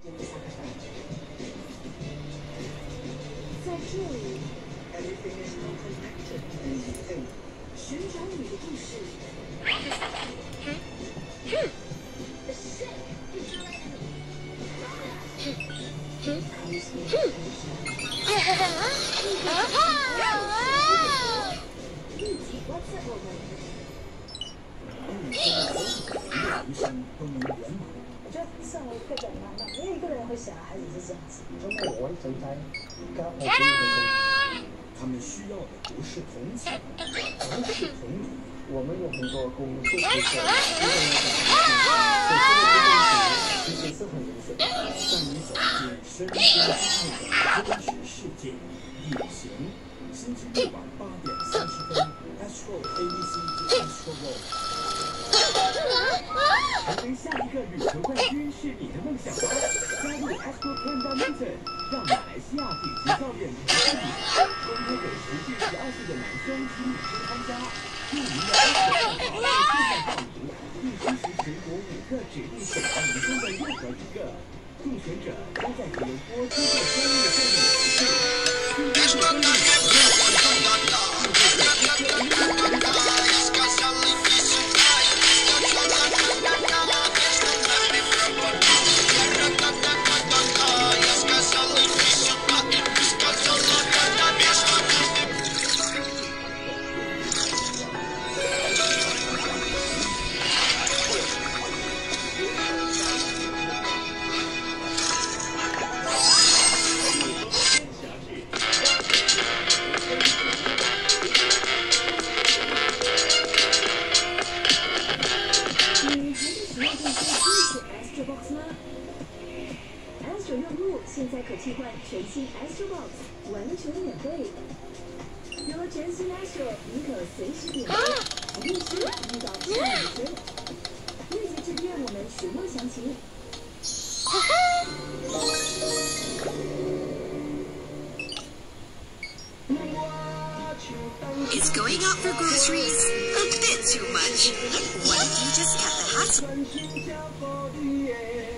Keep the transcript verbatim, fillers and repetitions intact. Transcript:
在这里，寻找你的故事。立即 WhatsApp 我们。 人生都能圆满。 我觉得身为一个人嘛，没有一个人会想孩子是这样子。 因為我最仔而家我中意嘅他们需要的不是同情，而是同理。 我们有很多公共事情，一个人在其实是很明显的。 带你走进深深之爱的真实世界，隐形。星期六晚八点三十分 ，Astro A B C 之 Astro World。成为下一个羽球冠军是你的梦想吗？加入 Astro Camp Badminton， 让马来西亚顶级教练陪着你，公开给十至十二岁的男生及女生参加。著名的 Astro 账号现在报名，并支持全国五个指定选拔名中的任何一个。入选者将在吉隆坡接受专业教练培训。今天的专业活动是报名，就会有现在可替换全新 Astro Box， 完全免费。有了全新 Astro， 你可随时点播，即时遇到下雨声。立即致电我们询问详情。 Is going out for groceries a bit too much? Why don't you just cut the hassle?